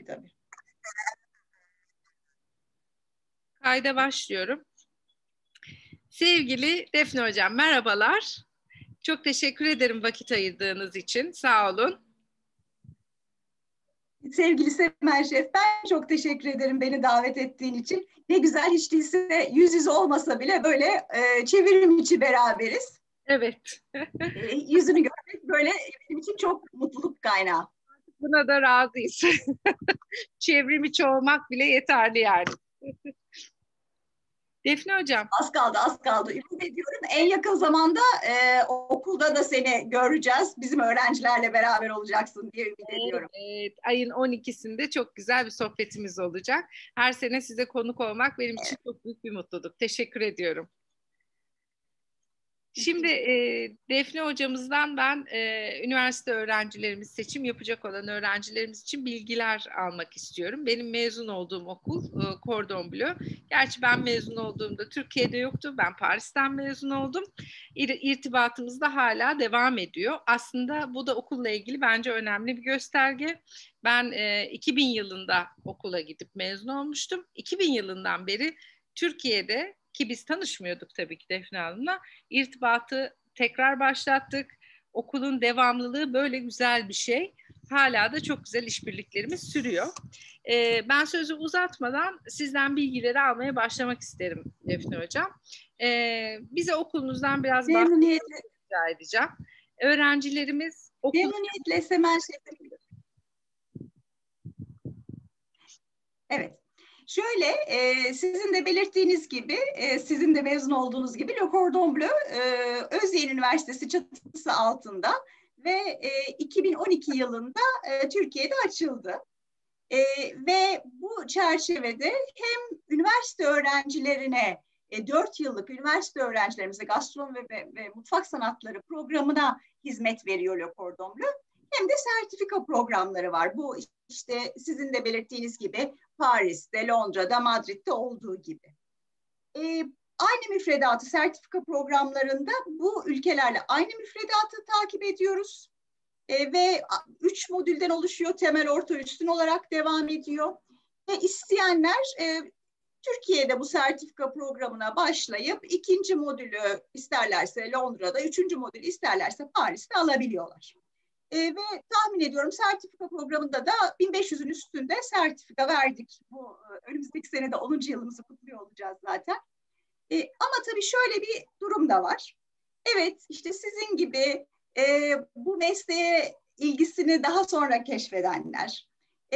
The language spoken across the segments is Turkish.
tabii. Kayda başlıyorum. Sevgili Defne Hocam, merhabalar. Çok teşekkür ederim vakit ayırdığınız için. Sağ olun. Sevgili Semel Şef, ben çok teşekkür ederim beni davet ettiğin için. Ne güzel, hiç değilse yüz yüze olmasa bile böyle çevrim içi beraberiz. Evet. Yüzünü görmek böyle benim için çok mutluluk kaynağı. Buna da razıyız. Çevrim içi olmak bile yeterli yani. Defne Hocam. Az kaldı, az kaldı. Ümit ediyorum en yakın zamanda okulda da seni göreceğiz. Bizim öğrencilerle beraber olacaksın diye ümit ediyorum. Evet, ayın 12'sinde çok güzel bir sohbetimiz olacak. Her sene size konuk olmak benim için çok büyük bir mutluluk. Teşekkür ediyorum. Şimdi Defne hocamızdan ben üniversite öğrencilerimiz, seçim yapacak olan öğrencilerimiz için bilgiler almak istiyorum. Benim mezun olduğum okul Cordon Bleu. Gerçi ben mezun olduğumda Türkiye'de yoktu. Ben Paris'ten mezun oldum. İrtibatımız da hala devam ediyor. Aslında bu da okulla ilgili bence önemli bir gösterge. Ben 2000 yılında okula gidip mezun olmuştum. 2000 yılından beri Türkiye'de, ki biz tanışmıyorduk tabii ki Defne Hanım'la, irtibatı tekrar başlattık. Okulun devamlılığı böyle güzel bir şey. Hala da çok güzel işbirliklerimiz sürüyor. Ben sözü uzatmadan sizden bilgileri almaya başlamak isterim Defne Hocam. Bize okulunuzdan biraz bahsetmenizi rica edeceğim. Öğrencilerimiz okul... Memnuniyetle Semel Şef'im. Evet. Şöyle, sizin de belirttiğiniz gibi, sizin de mezun olduğunuz gibi Le Cordon Bleu, Özyeğin Üniversitesi çatısı altında ve 2012 yılında Türkiye'de açıldı. Ve bu çerçevede hem üniversite öğrencilerine, 4 yıllık üniversite öğrencilerimize gastronomi ve mutfak sanatları programına hizmet veriyor Le Cordon Bleu, hem de sertifika programları var. Bu işte sizin de belirttiğiniz gibi Paris'te, Londra'da, Madrid'de olduğu gibi. Aynı müfredatı sertifika programlarında bu ülkelerle aynı müfredatı takip ediyoruz. Ve 3 modülden oluşuyor, temel, orta, üstün olarak devam ediyor. Ve isteyenler Türkiye'de bu sertifika programına başlayıp 2. modülü isterlerse Londra'da, 3. modülü isterlerse Paris'te alabiliyorlar. Ve tahmin ediyorum sertifika programında da 1500'ün üstünde sertifika verdik. Bu önümüzdeki sene de 10. yılımızı kutluyor olacağız zaten. Ama tabii şöyle bir durum da var. Evet, işte sizin gibi bu mesleğe ilgisini daha sonra keşfedenler,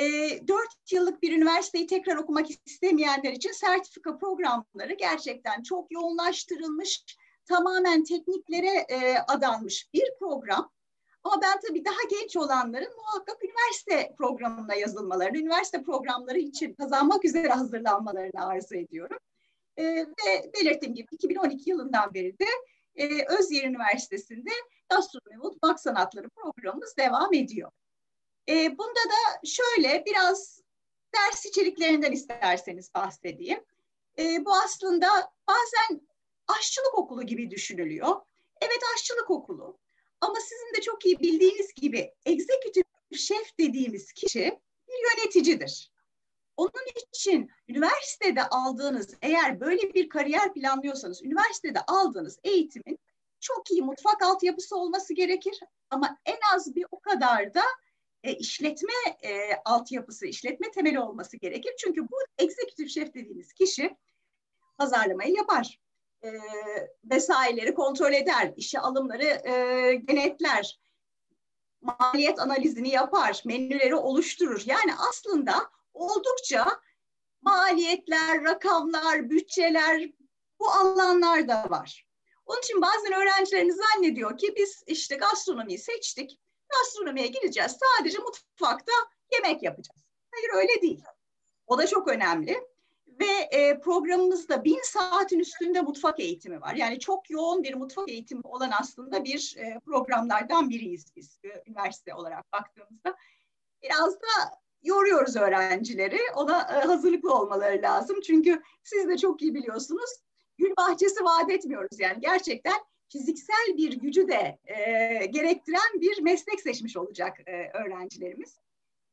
4 yıllık bir üniversiteyi tekrar okumak istemeyenler için sertifika programları gerçekten çok yoğunlaştırılmış, tamamen tekniklere adanmış bir program. Ama ben tabii daha genç olanların muhakkak üniversite programına yazılmalarını, üniversite programları için kazanmak üzere hazırlanmalarını arzu ediyorum. Ve belirttiğim gibi 2012 yılından beri de Özyeğin Üniversitesi'nde gastronomi ve mutfak sanatları programımız devam ediyor. Bunda da şöyle biraz ders içeriklerinden isterseniz bahsedeyim. Bu aslında bazen aşçılık okulu gibi düşünülüyor. Evet, aşçılık okulu. Ama sizin de çok iyi bildiğiniz gibi executive şef dediğimiz kişi bir yöneticidir. Onun için üniversitede aldığınız, eğer böyle bir kariyer planlıyorsanız, üniversitede aldığınız eğitimin çok iyi mutfak altyapısı olması gerekir. Ama en az bir o kadar da işletme altyapısı, işletme temeli olması gerekir. Çünkü bu executive şef dediğimiz kişi pazarlamayı yapar. Vesaireleri kontrol eder, işe alımları denetler, maliyet analizini yapar, menüleri oluşturur. Yani aslında oldukça maliyetler, rakamlar, bütçeler bu alanlarda var. Onun için bazen öğrencilerimiz zannediyor ki biz işte gastronomiyi seçtik, gastronomiye gireceğiz, sadece mutfakta yemek yapacağız. Hayır, öyle değil. O da çok önemli. Ve programımızda 1000 saatin üstünde mutfak eğitimi var. Yani çok yoğun bir mutfak eğitimi olan aslında bir programlardan biriyiz biz üniversite olarak baktığımızda. Biraz da yoruyoruz öğrencileri. Ona hazırlıklı olmaları lazım. Çünkü siz de çok iyi biliyorsunuz. Gül bahçesi vaat etmiyoruz. Yani gerçekten fiziksel bir gücü de gerektiren bir meslek seçmiş olacak öğrencilerimiz.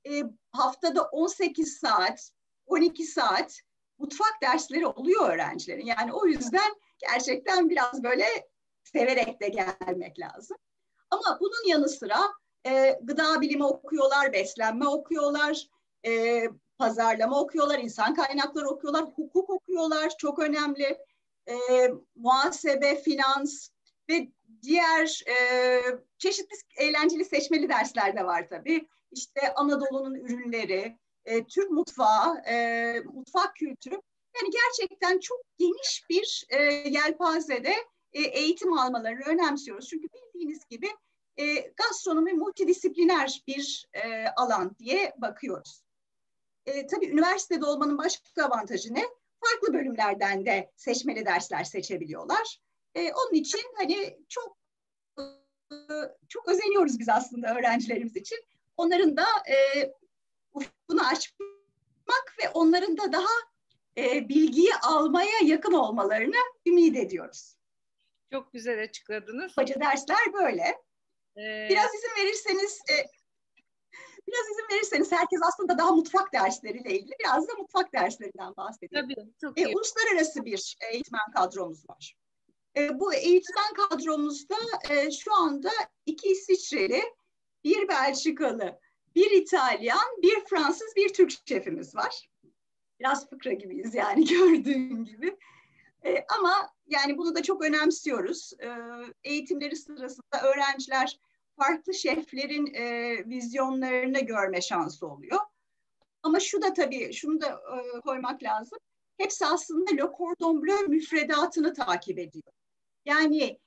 haftada 18 saat, 12 saat mutfak dersleri oluyor öğrencilerin. Yani o yüzden gerçekten biraz böyle severek de gelmek lazım. Ama bunun yanı sıra gıda bilimi okuyorlar, beslenme okuyorlar, pazarlama okuyorlar, insan kaynakları okuyorlar, hukuk okuyorlar, çok önemli. Muhasebe, finans ve diğer çeşitli eğlenceli seçmeli dersler de var tabii. İşte Anadolu'nun ürünleri, Türk mutfağı, mutfak kültürü. Yani gerçekten çok geniş bir yelpazede eğitim almalarını önemsiyoruz. Çünkü bildiğiniz gibi gastronomi multidisipliner bir alan diye bakıyoruz. Tabii üniversitede olmanın başka avantajı ne? Farklı bölümlerden de seçmeli dersler seçebiliyorlar. Onun için hani çok özeniyoruz biz aslında öğrencilerimiz için. Onların da ufkunu açmak ve onların da daha bilgiyi almaya yakın olmalarını ümit ediyoruz. Çok güzel açıkladınız. Hoca dersler böyle. Biraz izin verirseniz herkes aslında daha mutfak dersleriyle ilgili biraz da mutfak derslerinden bahsedeyim. Tabii, çok iyi. Uluslararası bir eğitmen kadromuz var. Bu eğitmen kadromuzda şu anda 2 İsviçreli, 1 Belçikalı, 1 İtalyan, 1 Fransız, 1 Türk şefimiz var. Biraz fıkra gibiyiz yani gördüğün gibi. Ama yani bunu da çok önemsiyoruz. Eğitimleri sırasında öğrenciler farklı şeflerin vizyonlarını görme şansı oluyor. Ama şunu da koymak lazım. Hepsi aslında Le Cordon Bleu müfredatını takip ediyor. Yani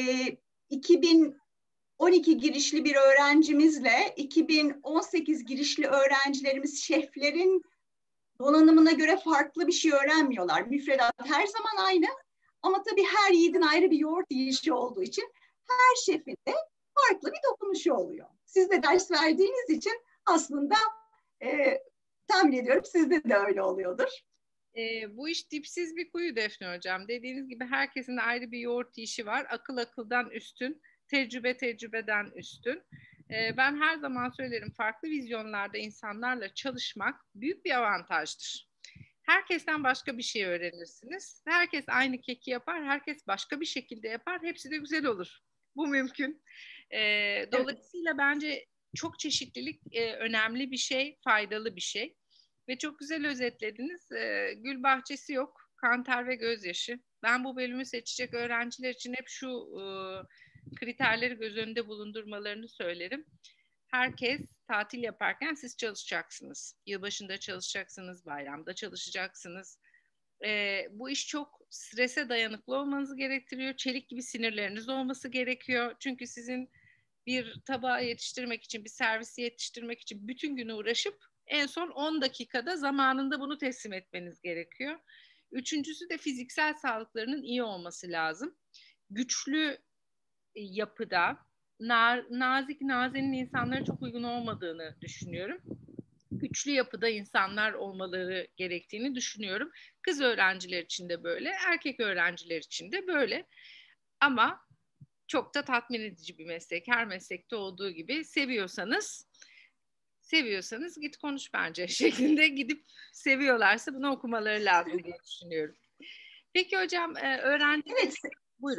2012 girişli bir öğrencimizle 2018 girişli öğrencilerimiz şeflerin donanımına göre farklı bir şey öğrenmiyorlar. Müfredat her zaman aynı ama tabii her yiğidin ayrı bir yoğurt yiyişi olduğu için her şefin de farklı bir dokunuşu oluyor. Siz de ders verdiğiniz için aslında tahmin ediyorum sizde de öyle oluyordur. Bu iş dipsiz bir kuyu Defne Hocam. Dediğiniz gibi herkesin ayrı bir yoğurt yiyişi var. Akıl akıldan üstün, tecrübe tecrübeden üstün. Ben her zaman söylerim, farklı vizyonlarda insanlarla çalışmak büyük bir avantajdır. Herkesten başka bir şey öğrenirsiniz. Herkes aynı keki yapar, herkes başka bir şekilde yapar. Hepsi de güzel olur. Bu mümkün. Dolayısıyla bence çok çeşitlilik önemli bir şey, faydalı bir şey. Ve çok güzel özetlediniz. Gül bahçesi yok, kanter ve gözyaşı. Ben bu bölümü seçecek öğrenciler için hep şu kriterleri göz önünde bulundurmalarını söylerim. Herkes tatil yaparken siz çalışacaksınız. Yılbaşında çalışacaksınız, bayramda çalışacaksınız. Bu iş çok strese dayanıklı olmanızı gerektiriyor. Çelik gibi sinirleriniz olması gerekiyor. Çünkü sizin bir tabağı yetiştirmek için, bir servisi yetiştirmek için bütün günü uğraşıp en son 10 dakikada zamanında bunu teslim etmeniz gerekiyor. Üçüncüsü de fiziksel sağlıklarının iyi olması lazım. Güçlü yapıda, nazik, nazenin insanlara çok uygun olmadığını düşünüyorum. Güçlü yapıda insanlar olmaları gerektiğini düşünüyorum. Kız öğrenciler için de böyle, erkek öğrenciler için de böyle. Ama çok da tatmin edici bir meslek. Her meslekte olduğu gibi seviyorsanız git konuş bence şeklinde gidip seviyorlarsa bunu okumaları lazım diye düşünüyorum. Peki hocam öğrenci... Evet, buyurun.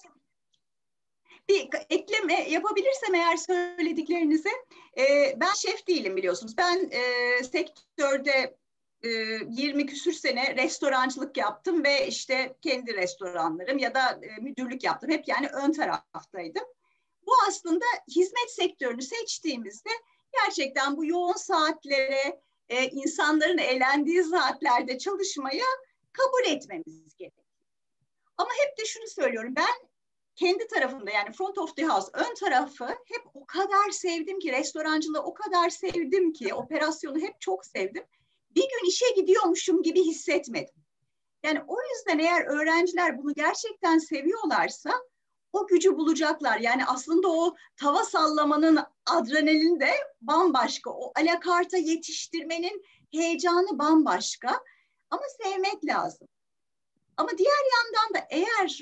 Bir ekleme yapabilirsem eğer söylediklerinize, ben şef değilim biliyorsunuz. Ben sektörde 20 küsür sene restorancılık yaptım ve işte kendi restoranlarım ya da müdürlük yaptım. Hep yani ön taraftaydım. Bu aslında hizmet sektörünü seçtiğimizde gerçekten bu yoğun saatlere, insanların eğlendiği saatlerde çalışmaya kabul etmemiz gerekiyor. Ama hep de şunu söylüyorum, ben kendi tarafında yani front of the house, ön tarafı hep o kadar sevdim ki, restorancılığı o kadar sevdim ki, operasyonu hep çok sevdim. Bir gün işe gidiyormuşum gibi hissetmedim. Yani o yüzden eğer öğrenciler bunu gerçekten seviyorlarsa o gücü bulacaklar. Yani aslında o tava sallamanın adrenalini de bambaşka. O alakarta yetiştirmenin heyecanı bambaşka. Ama sevmek lazım. Ama diğer yandan da eğer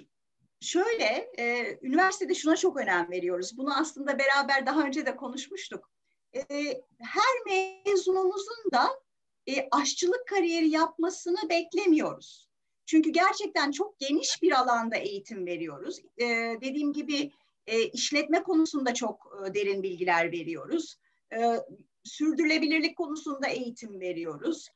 şöyle, üniversitede şuna çok önem veriyoruz. Bunu aslında beraber daha önce de konuşmuştuk. her mezunumuzun da aşçılık kariyeri yapmasını beklemiyoruz. Çünkü gerçekten çok geniş bir alanda eğitim veriyoruz. Dediğim gibi işletme konusunda çok derin bilgiler veriyoruz. Sürdürülebilirlik konusunda eğitim veriyoruz.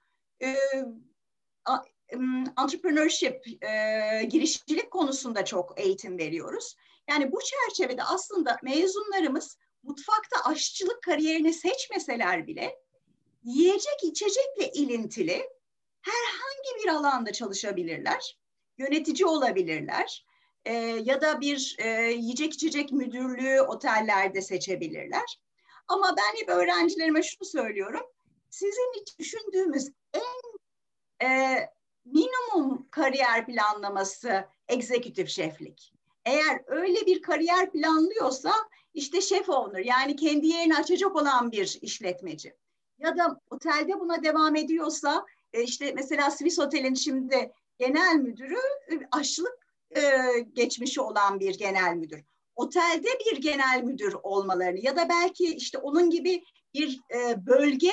Entrepreneurship, girişimcilik konusunda çok eğitim veriyoruz. Yani bu çerçevede aslında mezunlarımız mutfakta aşçılık kariyerini seçmeseler bile yiyecek içecekle ilintili herhangi bir alanda çalışabilirler, yönetici olabilirler ya da bir yiyecek içecek müdürlüğü otellerde seçebilirler. Ama ben hep öğrencilerime şunu söylüyorum, sizin hiç düşündüğümüz en minimum kariyer planlaması egzekutif şeflik. Eğer öyle bir kariyer planlıyorsa işte şef owner, yani kendi yerini açacak olan bir işletmeci. Ya da otelde buna devam ediyorsa işte mesela Swiss Otel'in şimdi genel müdürü aşçılık geçmişi olan bir genel müdür. Otelde bir genel müdür olmalarını ya da belki işte onun gibi bir bölge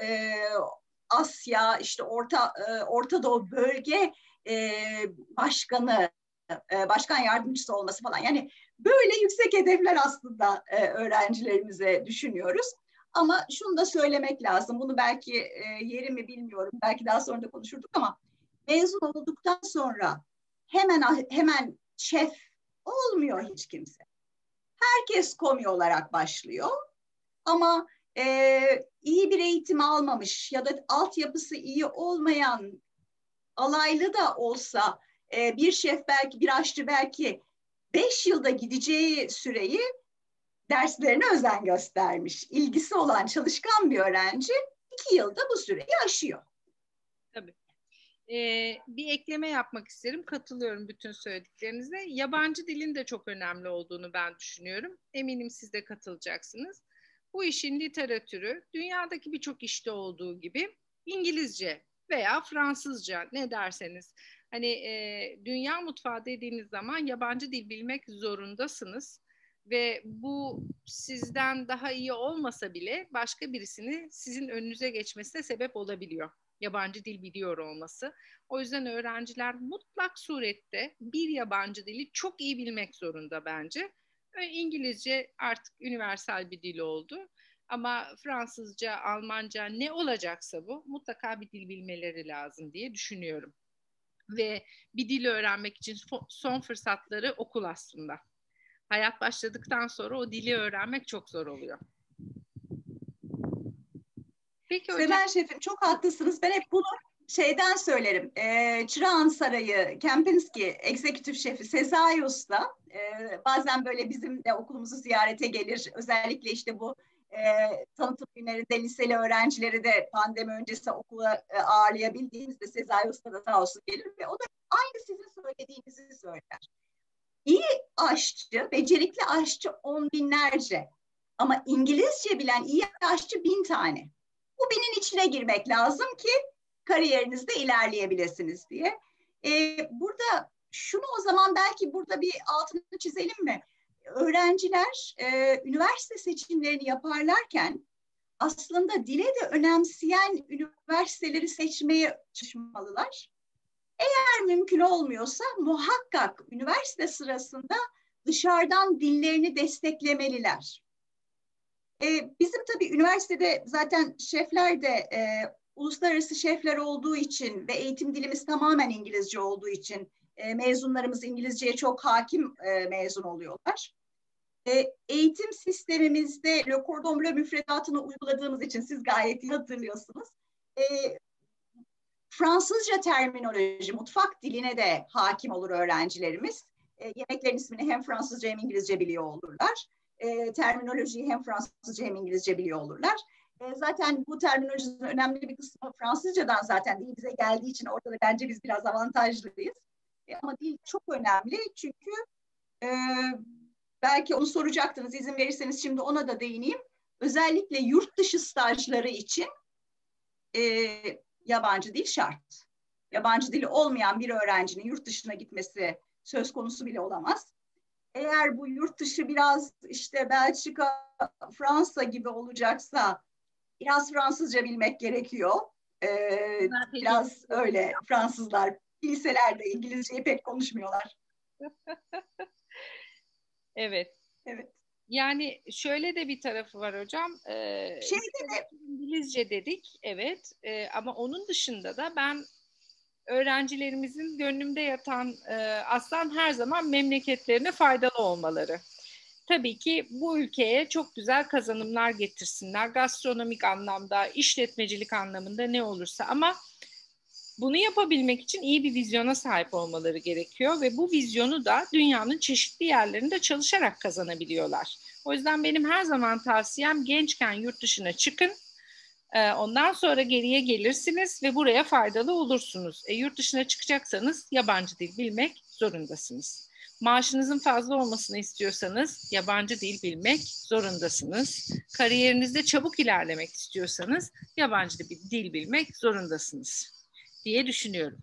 Asya, işte Orta Doğu bölge başkanı, başkan yardımcısı olması falan. Yani böyle yüksek hedefler aslında öğrencilerimize düşünüyoruz. Ama şunu da söylemek lazım. Bunu belki yeri mi bilmiyorum. Belki daha sonra da konuşurduk ama mezun olduktan sonra hemen şef olmuyor hiç kimse. Herkes komi olarak başlıyor. Ama iyi bir eğitim almamış ya da altyapısı iyi olmayan, alaylı da olsa bir şef belki, bir aşçı belki 5 yılda gideceği süreyi derslerine özen göstermiş. İlgisi olan çalışkan bir öğrenci 2 yılda bu süreyi aşıyor. Tabii. Bir ekleme yapmak isterim. Katılıyorum bütün söylediklerinize. Yabancı dilin de çok önemli olduğunu ben düşünüyorum. Eminim siz de katılacaksınız. Bu işin literatürü dünyadaki birçok işte olduğu gibi İngilizce veya Fransızca, ne derseniz. Hani dünya mutfağı dediğiniz zaman yabancı dil bilmek zorundasınız. Ve bu sizden daha iyi olmasa bile başka birisini sizin önünüze geçmesine sebep olabiliyor. Yabancı dil biliyor olması. O yüzden öğrenciler mutlak surette bir yabancı dili çok iyi bilmek zorunda bence. İngilizce artık universal bir dil oldu. Ama Fransızca, Almanca, ne olacaksa bu mutlaka bir dil bilmeleri lazım diye düşünüyorum. Ve bir dil öğrenmek için son fırsatları okul aslında. Hayat başladıktan sonra o dili öğrenmek çok zor oluyor. Peki hocam. Selen Şef'im, çok haklısınız. Ben hep bunu şeyden söylerim. Çırağan Sarayı, Kempinski Executive Şefi Sezai Usta bazen böyle bizim de okulumuzu ziyarete gelir. Özellikle işte bu tanıtım günlerinde liseli öğrencileri de pandemi öncesi okula ağırlayabildiğimizde Sezai Usta da sağ olsun gelir ve o da aynı sizin söylediğinizi söyler. İyi aşçı, becerikli aşçı 10 binlerce ama İngilizce bilen iyi aşçı 1000 tane. Bu binin içine girmek lazım ki kariyerinizde ilerleyebilirsiniz diye. Burada şunu o zaman belki burada bir altını çizelim mi? Öğrenciler üniversite seçimlerini yaparlarken aslında dile de önemseyen üniversiteleri seçmeye çalışmalılar. Eğer mümkün olmuyorsa muhakkak üniversite sırasında dışarıdan dillerini desteklemeliler. Bizim tabii üniversitede zaten şefler de uluslararası şefler olduğu için ve eğitim dilimiz tamamen İngilizce olduğu için mezunlarımız İngilizceye çok hakim mezun oluyorlar. Eğitim sistemimizde Le Cordon Bleu müfredatını uyguladığımız için siz gayet iyi hatırlıyorsunuz. Fransızca terminoloji, mutfak diline de hakim olur öğrencilerimiz. Yemeklerin ismini hem Fransızca hem İngilizce biliyor olurlar. Terminolojiyi hem Fransızca hem İngilizce biliyor olurlar. Zaten bu terminolojinin önemli bir kısmı Fransızcadan zaten dil bize geldiği için orada da bence biz biraz avantajlıyız. Ama dil çok önemli çünkü belki onu soracaktınız, izin verirseniz şimdi ona da değineyim. Özellikle yurt dışı stajları için yabancı dil şart. Yabancı dili olmayan bir öğrencinin yurt dışına gitmesi söz konusu bile olamaz. Eğer bu yurt dışı biraz işte Belçika, Fransa gibi olacaksa biraz Fransızca bilmek gerekiyor. Biraz öyle, Fransızlar bilseler de İngilizceyi pek konuşmuyorlar. Evet. Evet. Yani şöyle de bir tarafı var hocam. İngilizce dedik, evet. Ama onun dışında da ben öğrencilerimizin gönlümde yatan aslan her zaman memleketlerine faydalı olmaları. Tabii ki bu ülkeye çok güzel kazanımlar getirsinler. Gastronomik anlamda, işletmecilik anlamında ne olursa, ama bunu yapabilmek için iyi bir vizyona sahip olmaları gerekiyor ve bu vizyonu da dünyanın çeşitli yerlerinde çalışarak kazanabiliyorlar. O yüzden benim her zaman tavsiyem, gençken yurt dışına çıkın. Ondan sonra geriye gelirsiniz ve buraya faydalı olursunuz. Yurt dışına çıkacaksanız yabancı dil bilmek zorundasınız. Maaşınızın fazla olmasını istiyorsanız yabancı dil bilmek zorundasınız. Kariyerinizde çabuk ilerlemek istiyorsanız yabancı dil bilmek zorundasınız diye düşünüyorum.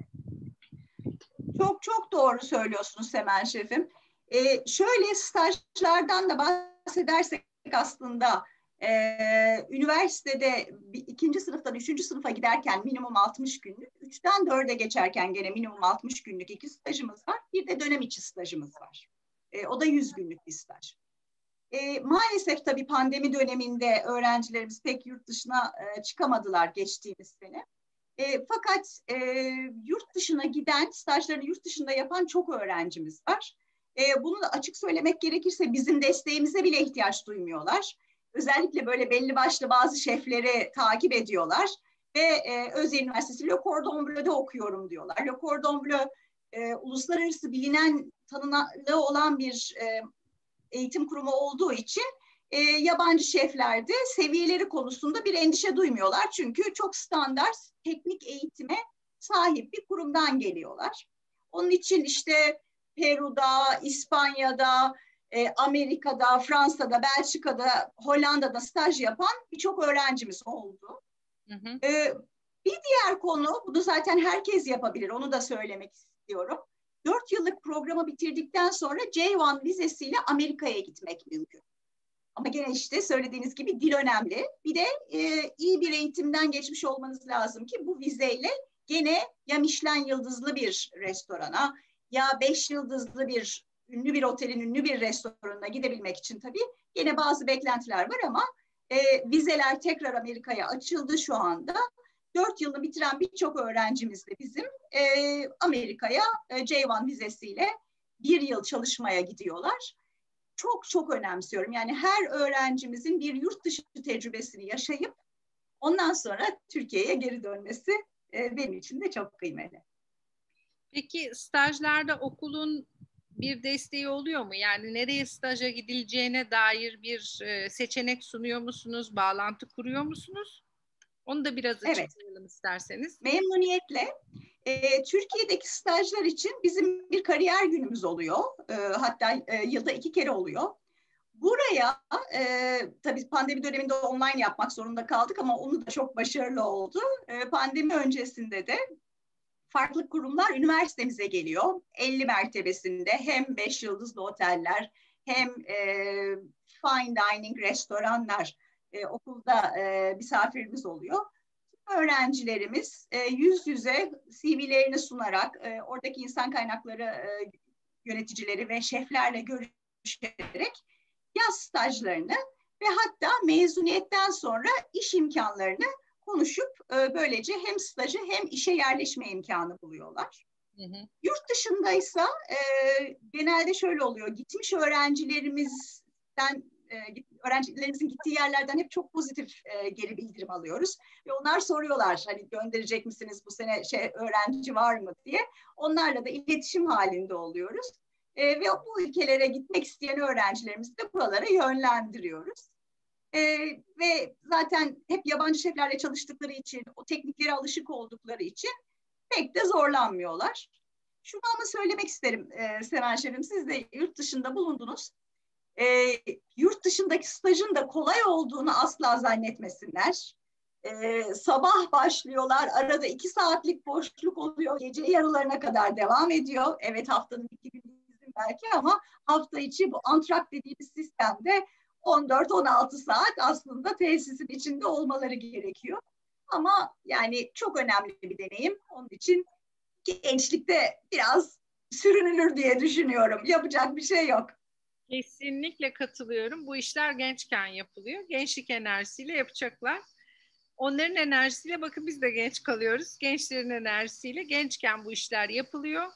Çok çok doğru söylüyorsunuz Semen Şefim. Şöyle stajlardan da bahsedersek aslında üniversitede ikinci sınıftan üçüncü sınıfa giderken minimum 60 günlük, 3'ten 4'e geçerken gene minimum 60 günlük 2 stajımız var. Bir de dönem içi stajımız var. O da 100 günlük bir staj. Maalesef tabii pandemi döneminde öğrencilerimiz pek yurt dışına çıkamadılar geçtiğimiz sene. Fakat yurt dışına giden, stajlarını yurt dışında yapan çok öğrencimiz var. Bunu da açık söylemek gerekirse bizim desteğimize bile ihtiyaç duymuyorlar. Özellikle böyle belli başlı bazı şefleri takip ediyorlar ve Özyeğin Üniversitesi Le Cordon Bleu'de okuyorum diyorlar. Le Cordon Bleu uluslararası bilinen, tanınanlığı olan bir eğitim kurumu olduğu için yabancı şefler de seviyeleri konusunda bir endişe duymuyorlar. Çünkü çok standart teknik eğitime sahip bir kurumdan geliyorlar. Onun için işte Peru'da, İspanya'da, Amerika'da, Fransa'da, Belçika'da, Hollanda'da staj yapan birçok öğrencimiz oldu. Hı hı. Bir diğer konu, bunu zaten herkes yapabilir, onu da söylemek istiyorum. 4 yıllık programı bitirdikten sonra J1 vizesiyle Amerika'ya gitmek mümkün. Ama gene işte söylediğiniz gibi dil önemli. Bir de iyi bir eğitimden geçmiş olmanız lazım ki bu vizeyle gene ya Michelin yıldızlı bir restorana ya 5 yıldızlı bir ünlü bir otelin ünlü bir restoranına gidebilmek için tabii gene bazı beklentiler var ama vizeler tekrar Amerika'ya açıldı şu anda. 4 yılını bitiren birçok öğrencimiz de bizim Amerika'ya J1 vizesiyle 1 yıl çalışmaya gidiyorlar. Çok çok önemsiyorum. Yani her öğrencimizin bir yurt dışı tecrübesini yaşayıp ondan sonra Türkiye'ye geri dönmesi benim için de çok kıymetli. Peki stajlarda okulun bir desteği oluyor mu? Yani nereye staja gidileceğine dair bir seçenek sunuyor musunuz? Bağlantı kuruyor musunuz? Onu da biraz açıklayalım isterseniz. Memnuniyetle. Türkiye'deki stajlar için bizim bir kariyer günümüz oluyor. Hatta yılda 2 kere oluyor. Buraya tabii pandemi döneminde online yapmak zorunda kaldık ama onu da çok başarılı oldu. Pandemi öncesinde de farklı kurumlar üniversitemize geliyor. 50 mertebesinde hem 5 yıldızlı oteller hem fine dining restoranlar okulda misafirimiz oluyor. Öğrencilerimiz yüz yüze CV'lerini sunarak oradaki insan kaynakları yöneticileri ve şeflerle görüşerek yaz stajlarını ve hatta mezuniyetten sonra iş imkanlarını konuşup böylece hem stajı hem işe yerleşme imkanı buluyorlar. Hı hı. Yurt dışındaysa genelde şöyle oluyor, gitmiş öğrencilerimizden öğrencilerimizin gittiği yerlerden hep çok pozitif geri bildirim alıyoruz. Ve onlar soruyorlar, hani gönderecek misiniz bu sene öğrenci var mı diye. Onlarla da iletişim halinde oluyoruz. Ve bu ülkelere gitmek isteyen öğrencilerimizi de buralara yönlendiriyoruz. Ve zaten hep yabancı şeflerle çalıştıkları için, o tekniklere alışık oldukları için pek de zorlanmıyorlar. Şunu ama söylemek isterim Semen Şefim, siz de yurt dışında bulundunuz. Yurt dışındaki stajın da kolay olduğunu asla zannetmesinler. Sabah başlıyorlar, arada 2 saatlik boşluk oluyor, gece yarılarına kadar devam ediyor. Evet, haftanın 2 günü bizim belki ama hafta içi bu antrak dediğimiz sistemde 14-16 saat aslında tesisin içinde olmaları gerekiyor. Ama yani çok önemli bir deneyim. Onun için gençlikte biraz sürünülür diye düşünüyorum. Yapacak bir şey yok. Kesinlikle katılıyorum. Bu işler gençken yapılıyor. Gençlik enerjisiyle yapacaklar. Onların enerjisiyle bakın biz de genç kalıyoruz. Gençlerin enerjisiyle gençken bu işler yapılıyor.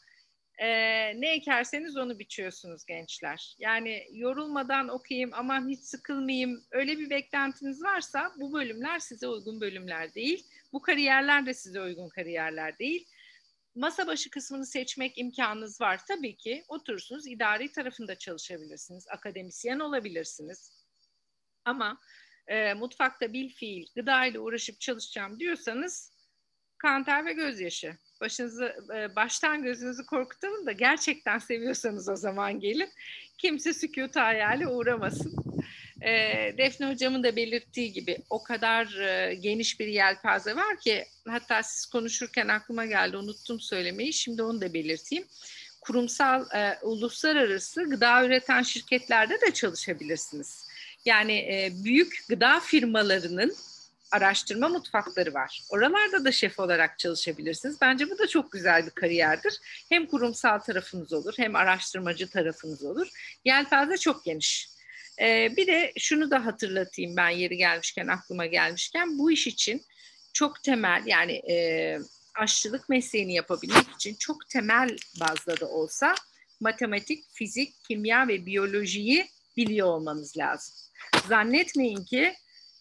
Ne ekerseniz onu biçiyorsunuz gençler. Yani yorulmadan okuyayım, aman hiç sıkılmayayım, öyle bir beklentiniz varsa bu bölümler size uygun bölümler değil. Bu kariyerler de size uygun kariyerler değil. Masa başı kısmını seçmek imkanınız var. Tabii ki oturursunuz, idari tarafında çalışabilirsiniz, akademisyen olabilirsiniz. Ama mutfakta bilfiil gıda ile uğraşıp çalışacağım diyorsanız kan, ter ve gözyaşı. Baştan gözünüzü korkutalım da gerçekten seviyorsanız o zaman gelin. Kimse sükût hayale uğramasın. Defne hocamın da belirttiği gibi o kadar geniş bir yelpaze var ki, hatta siz konuşurken aklıma geldi, unuttum söylemeyi, şimdi onu da belirteyim. Kurumsal, uluslararası gıda üreten şirketlerde de çalışabilirsiniz. Yani büyük gıda firmalarının araştırma mutfakları var. Oralarda da şef olarak çalışabilirsiniz. Bence bu da çok güzel bir kariyerdir. Hem kurumsal tarafınız olur, hem araştırmacı tarafınız olur. Yelpaze çok geniş. Bir de şunu da hatırlatayım ben, yeri gelmişken, aklıma gelmişken, bu iş için çok temel, yani aşçılık mesleğini yapabilmek için çok temel bazda da olsa matematik, fizik, kimya ve biyolojiyi biliyor olmanız lazım. Zannetmeyin ki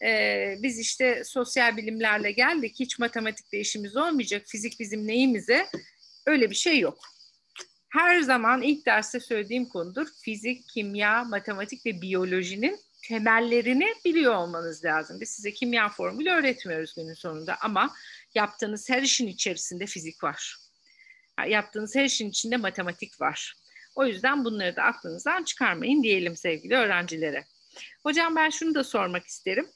biz işte sosyal bilimlerle geldik, hiç matematikle işimiz olmayacak, fizik bizim neyimize? Öyle bir şey yok. Her zaman ilk derste söylediğim konudur. Fizik, kimya, matematik ve biyolojinin temellerini biliyor olmanız lazım. Biz size kimya formülü öğretmiyoruz günün sonunda, ama yaptığınız her işin içerisinde fizik var. Yaptığınız her işin içinde matematik var. O yüzden bunları da aklınızdan çıkarmayın diyelim sevgili öğrencilere. Hocam, ben şunu da sormak isterim.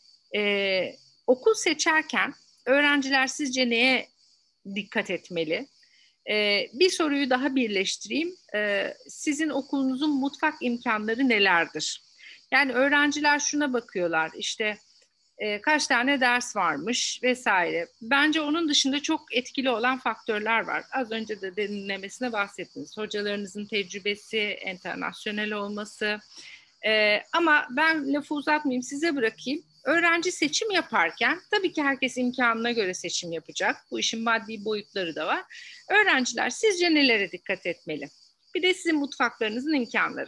Okul seçerken öğrenciler sizce neye dikkat etmeli? Bir soruyu daha birleştireyim. Sizin okulunuzun mutfak imkanları nelerdir? Yani öğrenciler şuna bakıyorlar, işte kaç tane ders varmış vesaire. Bence onun dışında çok etkili olan faktörler var. Az önce de derinlemesine bahsettiniz. Hocalarınızın tecrübesi, internasyonel olması. Ama ben lafı uzatmayayım, size bırakayım. Öğrenci seçim yaparken tabii ki herkes imkanına göre seçim yapacak. Bu işin maddi boyutları da var. Öğrenciler sizce nelere dikkat etmeli? Bir de sizin mutfaklarınızın imkanları.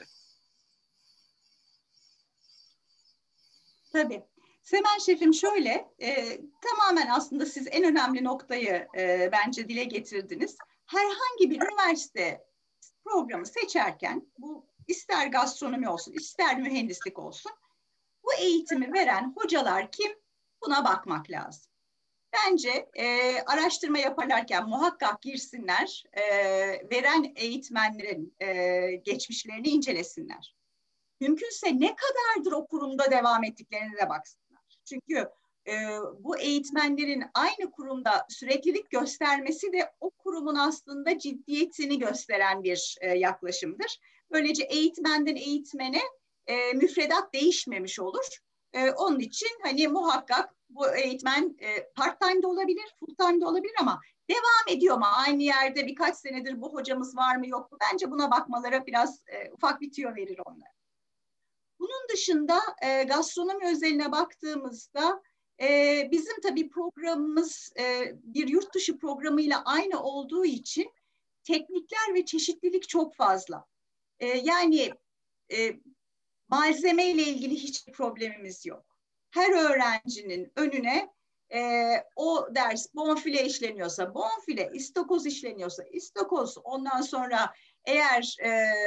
Tabii. Semen Şefim şöyle, tamamen aslında siz en önemli noktayı bence dile getirdiniz. Herhangi bir üniversite programı seçerken, bu ister gastronomi olsun, ister mühendislik olsun, bu eğitimi veren hocalar kim? Buna bakmak lazım. Bence araştırma yaparlarken muhakkak girsinler, veren eğitmenlerin geçmişlerini incelesinler. Mümkünse ne kadardır o kurumda devam ettiklerine de baksınlar. Çünkü bu eğitmenlerin aynı kurumda süreklilik göstermesi de o kurumun aslında ciddiyetini gösteren bir yaklaşımdır. Böylece eğitmenden eğitmene müfredat değişmemiş olur. Onun için hani muhakkak bu eğitmen part-time de olabilir, full-time de olabilir, ama devam ediyor mu? Aynı yerde birkaç senedir bu hocamız var mı yok mu? Bence buna bakmaları biraz ufak bir tüyo verir onlara. Bunun dışında gastronomi özeline baktığımızda bizim tabii programımız bir yurt dışı programıyla aynı olduğu için teknikler ve çeşitlilik çok fazla. Yani malzemeyle ilgili hiçbir problemimiz yok. Her öğrencinin önüne o ders bonfile işleniyorsa bonfile, istakoz işleniyorsa istakoz, ondan sonra eğer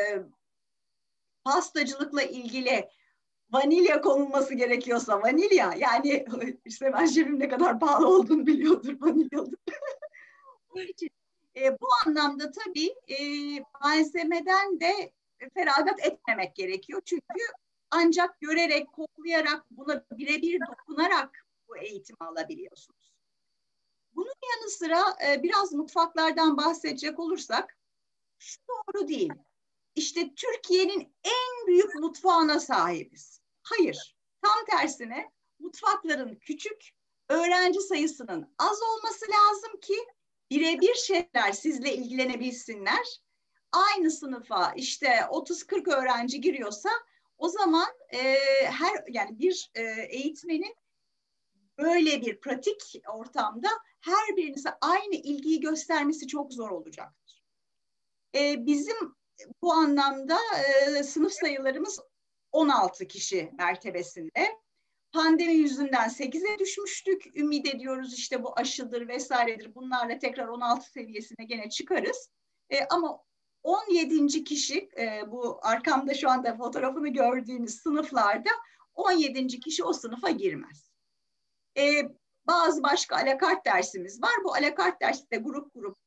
pastacılıkla ilgili vanilya konulması gerekiyorsa vanilya, yani işte ben şefim ne kadar pahalı olduğunu biliyordur vanilyalık. Onun için bu anlamda tabii malzemeden de feragat etmemek gerekiyor. Çünkü ancak görerek, koklayarak, buna birebir dokunarak bu eğitimi alabiliyorsunuz. Bunun yanı sıra biraz mutfaklardan bahsedecek olursak, şu doğru değil. İşte Türkiye'nin en büyük mutfağına sahibiz. Hayır. Tam tersine mutfakların küçük, öğrenci sayısının az olması lazım ki birebir şefler sizle ilgilenebilsinler. Aynı sınıfa işte 30-40 öğrenci giriyorsa o zaman yani bir eğitmenin böyle bir pratik ortamda her birinize aynı ilgiyi göstermesi çok zor olacaktır. Bizim bu anlamda sınıf sayılarımız 16 kişi mertebesinde. Pandemi yüzünden 8'e düşmüştük. Ümit ediyoruz işte bu aşıdır vesairedir. Bunlarla tekrar 16 seviyesine gene çıkarız. Ama 17. kişi bu arkamda şu anda fotoğrafını gördüğünüz sınıflarda 17. kişi o sınıfa girmez. Bazı başka alakart dersimiz var. Bu alakart derste grup grup.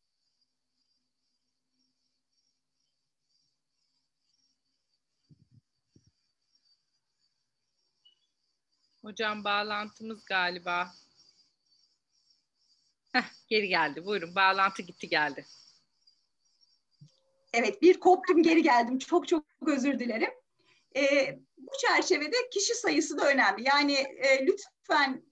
Hocam bağlantımız galiba. Geri geldi. Buyurun. Bağlantı gitti geldi. Evet, bir koptum geri geldim. Çok çok özür dilerim. Bu çerçevede kişi sayısı da önemli. Yani lütfen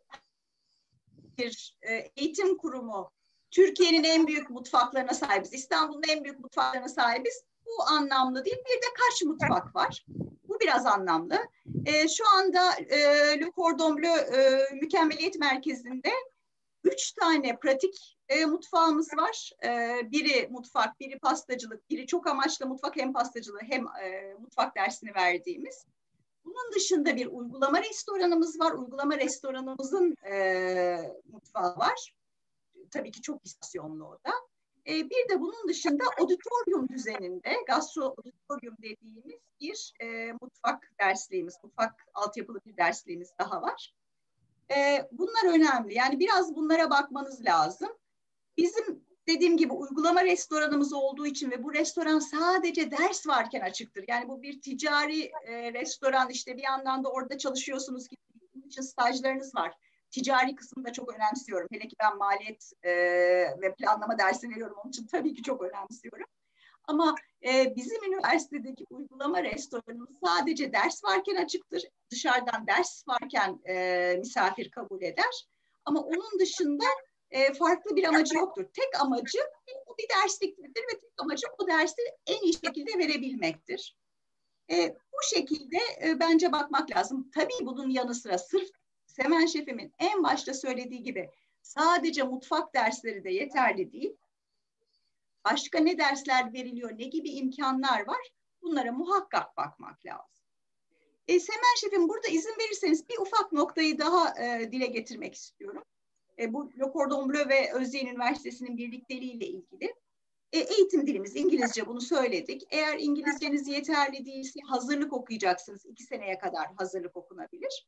bir eğitim kurumu Türkiye'nin en büyük mutfaklarına sahibiz. İstanbul'un en büyük mutfaklarına sahibiz. Bu anlamlı değil. Bir de kaç mutfak var? Bu biraz anlamlı. Şu anda Le Cordon Bleu Mükemmeliyet Merkezi'nde 3 tane pratik mutfağımız var. Biri mutfak, biri pastacılık, biri çok amaçlı mutfak, hem pastacılığı hem mutfak dersini verdiğimiz. Bunun dışında bir uygulama restoranımız var. Uygulama restoranımızın mutfağı var. Tabii ki çok istasyonlu o da. Bir de bunun dışında auditorium düzeninde, gastro auditorium dediğimiz bir mutfak dersliğimiz, mutfak altyapılı bir dersliğimiz daha var. Bunlar önemli. Yani biraz bunlara bakmanız lazım. Bizim dediğim gibi uygulama restoranımız olduğu için ve bu restoran sadece ders varken açıktır. Yani bu bir ticari restoran, işte bir yandan da orada çalışıyorsunuz gibi. Bunun için stajlarınız var. Ticari kısmını da çok önemsiyorum. Hele ki ben maliyet ve planlama dersi veriyorum. Onun için tabii ki çok önemsiyorum. Ama bizim üniversitedeki uygulama restoranımız sadece ders varken açıktır. Dışarıdan ders varken misafir kabul eder. Ama onun dışında farklı bir amacı yoktur. Tek amacı o bir dersliktir ve tek amacı o dersi en iyi şekilde verebilmektir. Bu şekilde bence bakmak lazım. Tabii bunun yanı sıra sırf Semen Şef'imin en başta söylediği gibi sadece mutfak dersleri de yeterli değil. Başka ne dersler veriliyor, ne gibi imkanlar var? Bunlara muhakkak bakmak lazım. Semen Şef'im, burada izin verirseniz bir ufak noktayı daha dile getirmek istiyorum. Bu Le Cordon Bleu ve Özyeğin Üniversitesi'nin birlikteliğiyle ilgili. Eğitim dilimiz İngilizce, bunu söyledik. Eğer İngilizceniz yeterli değilse hazırlık okuyacaksınız. 2 seneye kadar hazırlık okunabilir.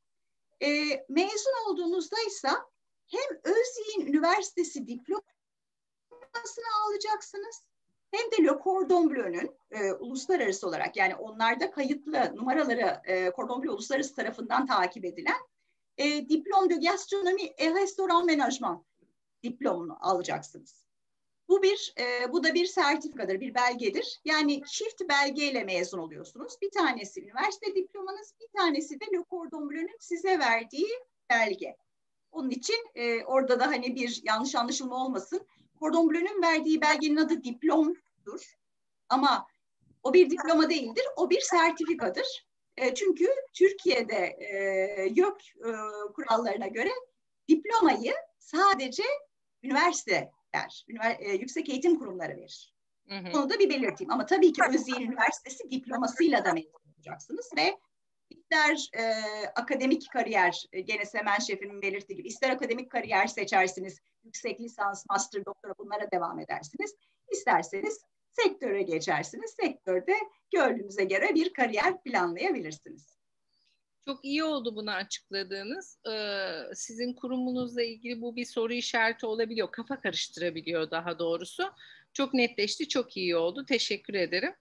Mezun olduğunuzda ise hem Özyeğin Üniversitesi diplomasını alacaksınız, hem de Le Cordon Bleu'nun uluslararası olarak, yani onlarda kayıtlı numaraları Cordon Bleu uluslararası tarafından takip edilen Diplôme de Gastronomie et Restaurant Management diplomunu alacaksınız. Bu da bir sertifikadır, bir belgedir. Yani çift belgeyle mezun oluyorsunuz. Bir tanesi üniversite diplomanız, bir tanesi de Le Cordon Bleu'nun size verdiği belge. Onun için orada da hani bir yanlış anlaşılma olmasın. Cordon Bleu'nun verdiği belgenin adı diplomdur. Ama o bir diploma değildir, o bir sertifikadır. Çünkü Türkiye'de YÖK kurallarına göre diplomayı sadece üniversiteler, yüksek eğitim kurumları verir. Hı hı. Onu da bir belirteyim. Ama tabii ki Özyeğin Üniversitesi diplomasıyla da mezun olacaksınız ve ister akademik kariyer, gene Semen Şef'imin belirttiği gibi, ister akademik kariyer seçersiniz, yüksek lisans, master, doktora, bunlara devam edersiniz. İsterseniz sektöre geçersiniz. Sektörde gönlünüze göre bir kariyer planlayabilirsiniz. Çok iyi oldu bunu açıkladığınız. Sizin kurumunuzla ilgili bu bir soru işareti olabiliyor. Kafa karıştırabiliyor daha doğrusu. Çok netleşti, çok iyi oldu. Teşekkür ederim.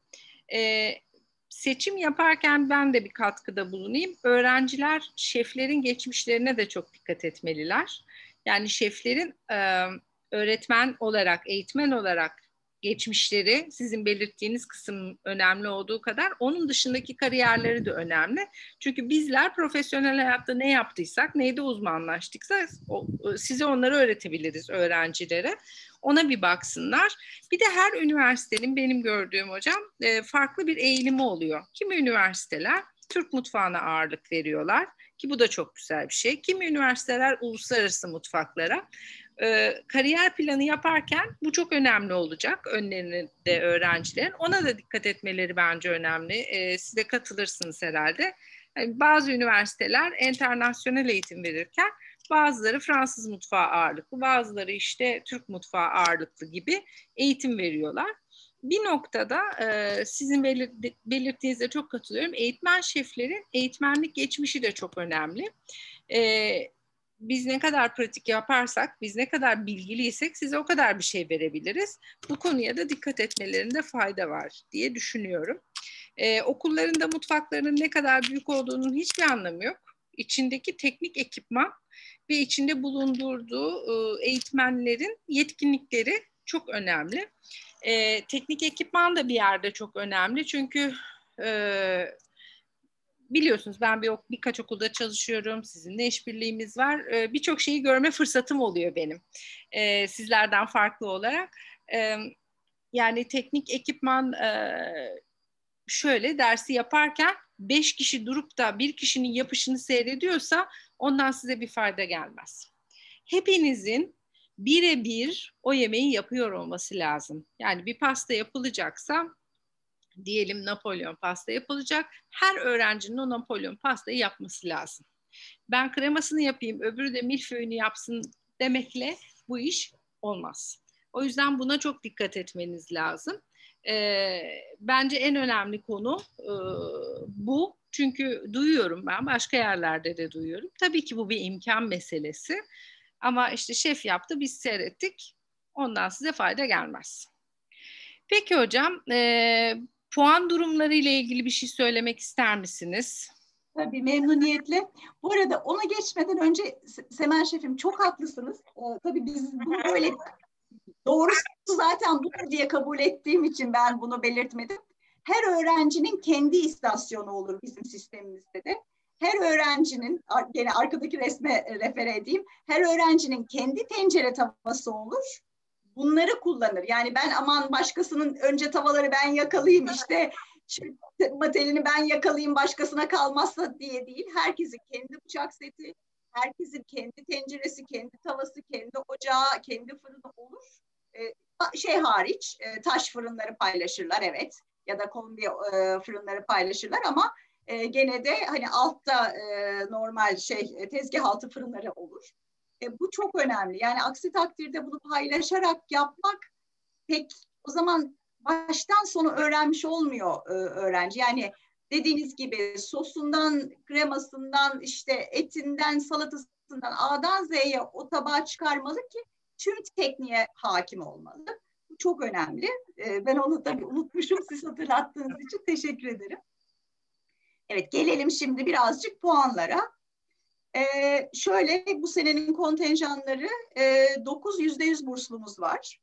Seçim yaparken ben de bir katkıda bulunayım. Öğrenciler şeflerin geçmişlerine de çok dikkat etmeliler. Yani şeflerin öğretmen olarak, eğitmen olarak geçmişleri, sizin belirttiğiniz kısım önemli olduğu kadar onun dışındaki kariyerleri de önemli. Çünkü bizler profesyonel hayatta ne yaptıysak, neyde uzmanlaştıksa size onları öğretebiliriz öğrencilere. Ona bir baksınlar. Bir de her üniversitenin benim gördüğüm hocam farklı bir eğilimi oluyor. Kimi üniversiteler Türk mutfağına ağırlık veriyorlar ki bu da çok güzel bir şey. Kimi üniversiteler uluslararası mutfaklara. Kariyer planı yaparken bu çok önemli olacak önlerinde öğrencilerin. Ona da dikkat etmeleri bence önemli. Siz de katılırsınız herhalde. Yani bazı üniversiteler enternasyonel eğitim verirken bazıları Fransız mutfağı ağırlıklı, bazıları işte Türk mutfağı ağırlıklı gibi eğitim veriyorlar. Bir noktada sizin belirttiğinizde çok katılıyorum. Eğitmen şeflerin eğitmenlik geçmişi de çok önemli. Biz ne kadar pratik yaparsak, biz ne kadar bilgiliysek size o kadar bir şey verebiliriz. Bu konuya da dikkat etmelerinde fayda var diye düşünüyorum. Okulların da mutfaklarının ne kadar büyük olduğunun hiçbir anlamı yok. İçindeki teknik ekipman ve içinde bulundurduğu eğitmenlerin yetkinlikleri çok önemli. Teknik ekipman da bir yerde çok önemli. Çünkü biliyorsunuz ben birkaç okulda çalışıyorum. Sizinle işbirliğimiz var. Birçok şeyi görme fırsatım oluyor benim. Sizlerden farklı olarak. Yani teknik ekipman şöyle dersi yaparken 5 kişi durup da bir kişinin yapışını seyrediyorsa ondan size bir fayda gelmez. Hepinizin birebir o yemeği yapıyor olması lazım. Yani bir pasta yapılacaksa diyelim Napolyon pasta yapılacak. Her öğrencinin o Napolyon pastayı yapması lazım. Ben kremasını yapayım, öbürü de milföyünü yapsın demekle bu iş olmaz. O yüzden buna çok dikkat etmeniz lazım. Bence en önemli konu bu. Çünkü duyuyorum ben, başka yerlerde de duyuyorum. Tabii ki bu bir imkan meselesi. Ama işte şef yaptı, biz seyrettik. Ondan size fayda gelmez. Peki hocam, puan durumları ile ilgili bir şey söylemek ister misiniz? Tabii memnuniyetle. Bu arada ona geçmeden önce Semen Şefim çok haklısınız. Tabii biz bunu böyle doğrusu zaten budur diye kabul ettiğim için ben bunu belirtmedim. Her öğrencinin kendi istasyonu olur bizim sistemimizde de. Her öğrencinin, gene arkadaki resme refere edeyim, her öğrencinin kendi tencere tavası olur. Bunları kullanır. Yani ben aman başkasının önce tavaları ben yakalayayım işte şu matelini ben yakalayayım başkasına kalmazsa diye değil. Herkesin kendi bıçak seti, herkesin kendi tenceresi, kendi tavası, kendi ocağı, kendi fırını olur. Şey hariç taş fırınları paylaşırlar evet ya da kombi fırınları paylaşırlar ama gene de hani altta normal tezgah altı fırınları olur. Bu çok önemli. Yani aksi takdirde bunu paylaşarak yapmak pek o zaman baştan sona öğrenmiş olmuyor öğrenci. Yani dediğiniz gibi sosundan, kremasından, işte etinden, salatasından A'dan Z'ye o tabağı çıkarmalı ki tüm tekniğe hakim olmalı. Bu çok önemli. Ben onu tabii unutmuşum. Siz hatırlattığınız için teşekkür ederim. Evet, gelelim şimdi birazcık puanlara. Şöyle bu senenin kontenjanları 9 %100 burslumuz var.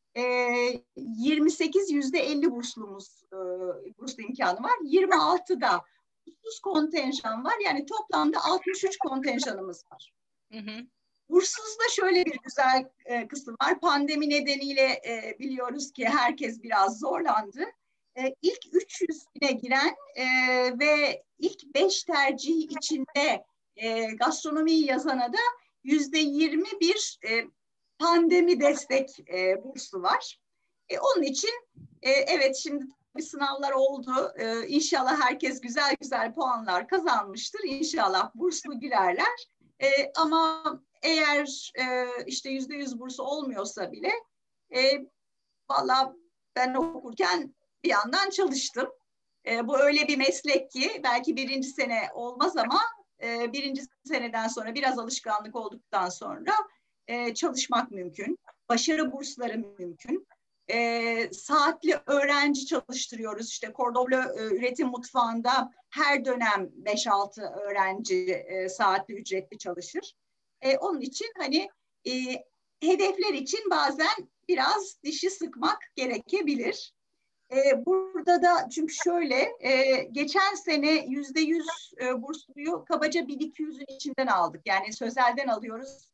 28 %50 burslu imkanı var. 26'da 30 kontenjan var. Yani toplamda 63 kontenjanımız var. Hı hı. Burssuzda şöyle bir güzel kısım var. Pandemi nedeniyle biliyoruz ki herkes biraz zorlandı. İlk 300'üne giren ve ilk 5 tercih içinde gastronomiyi yazana da %21 pandemi destek bursu var. Onun için evet şimdi sınavlar oldu. İnşallah herkes güzel güzel puanlar kazanmıştır. İnşallah burslu girerler. Ama eğer işte %100 bursu olmuyorsa bile valla ben okurken bir yandan çalıştım. Bu öyle bir meslek ki belki birinci sene olmaz ama birinci seneden sonra biraz alışkanlık olduktan sonra çalışmak mümkün. Başarı bursları mümkün. Saatli öğrenci çalıştırıyoruz. İşte Cordon Bleu üretim mutfağında her dönem 5-6 öğrenci saatli ücretli çalışır. Onun için hani hedefler için bazen biraz dişi sıkmak gerekebilir. Burada da çünkü şöyle, geçen sene %100 bursluyu kabaca 1200'ün içinden aldık. Yani sözelden alıyoruz.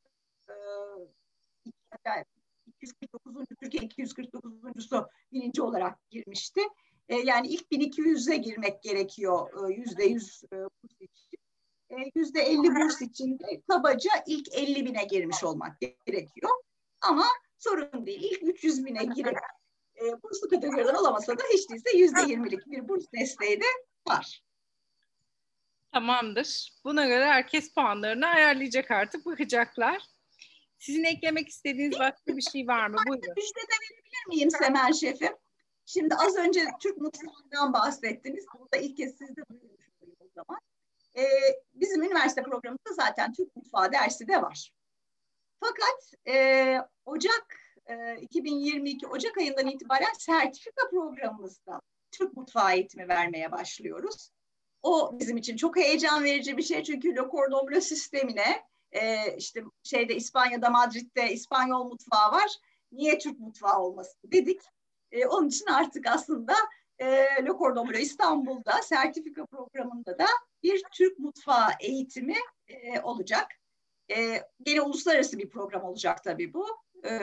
249. Türkiye 249'uncusu birinci olarak girmişti. Yani ilk 1200'e girmek gerekiyor %100 burs için. %50 burs için de kabaca ilk 50 bine girmiş olmak gerekiyor. Ama sorun değil. İlk 300 bine girip burslu kategoriden olamasa da hiç değilse %20'lik bir burs desteği de var. Tamamdır. Buna göre herkes puanlarını ayarlayacak artık, bakacaklar. Sizin eklemek istediğiniz başka bir şey var mı? Buyurun. Müjde de verebilir miyim Semen Şefim? Şimdi az önce Türk mutfağından bahsettiniz. Burada ilk kez siz de duyurmuşsunuz o zaman. Bizim üniversite programımızda zaten Türk mutfağı dersi de var. Fakat Ocak 2022 Ocak ayından itibaren sertifika programımızda Türk mutfağı eğitimi vermeye başlıyoruz. O bizim için çok heyecan verici bir şey çünkü Le Cordon Bleu sistemine işte İspanya'da Madrid'de İspanyol mutfağı var. Niye Türk mutfağı olmasın dedik. Onun için artık aslında Le Cordon Bleu İstanbul'da sertifika programında da bir Türk mutfağı eğitimi olacak. Gene uluslararası bir program olacak tabii bu.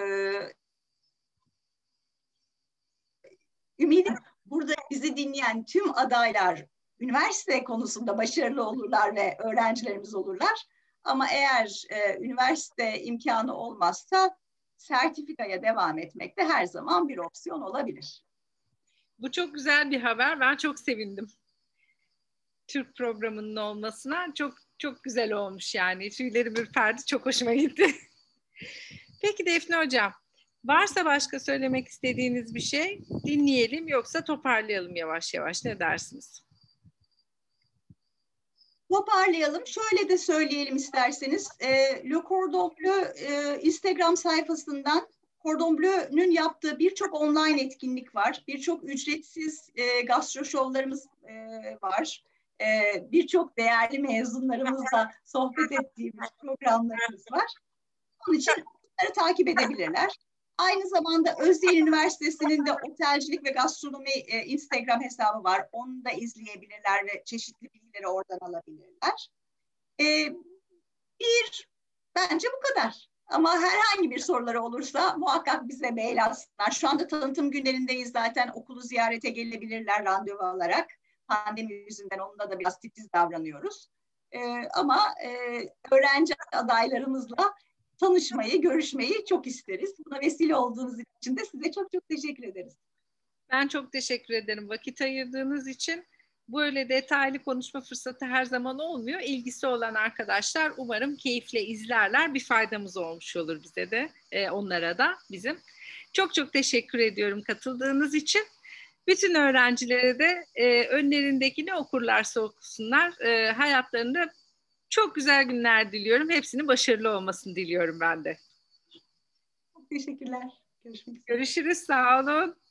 Ümidim burada bizi dinleyen tüm adaylar üniversite konusunda başarılı olurlar ve öğrencilerimiz olurlar. Ama eğer üniversite imkanı olmazsa sertifikaya devam etmek de her zaman bir opsiyon olabilir. Bu çok güzel bir haber. Ben çok sevindim. Türk programının olmasına çok güzel olmuş yani. Tüylerim ürperdi. Çok hoşuma gitti. Peki Defne Hocam, varsa başka söylemek istediğiniz bir şey dinleyelim yoksa toparlayalım yavaş yavaş. Ne dersiniz? Toparlayalım. Şöyle de söyleyelim isterseniz. Le Cordon Bleu Instagram sayfasından Cordon Bleu'nun yaptığı birçok online etkinlik var. Birçok ücretsiz gastro şovlarımız var. Birçok değerli mezunlarımızla sohbet ettiğimiz programlarımız var. Onun için bunları takip edebilirler. Aynı zamanda Özyeğin Üniversitesi'nin de otelcilik ve gastronomi Instagram hesabı var. Onu da izleyebilirler ve çeşitli bilgileri oradan alabilirler. Bence bu kadar. Ama herhangi bir soruları olursa muhakkak bize mail atsınlar. Şu anda tanıtım günlerindeyiz zaten. Okulu ziyarete gelebilirler randevu alarak. Pandemi yüzünden onunla da biraz titiz davranıyoruz. Ama öğrenci adaylarımızla tanışmayı, görüşmeyi çok isteriz. Buna vesile olduğunuz için de size çok çok teşekkür ederiz. Ben çok teşekkür ederim vakit ayırdığınız için. Böyle detaylı konuşma fırsatı her zaman olmuyor. İlgisi olan arkadaşlar umarım keyifle izlerler. Bir faydamız olmuş olur bize de, onlara da bizim. Çok çok teşekkür ediyorum katıldığınız için. Bütün öğrencilere de önlerindeki ne okurlarsa okusunlar. Hayatlarında çok güzel günler diliyorum. Hepsinin başarılı olmasını diliyorum ben de. Çok teşekkürler. Görüşmek üzere. Görüşürüz. Sağ olun.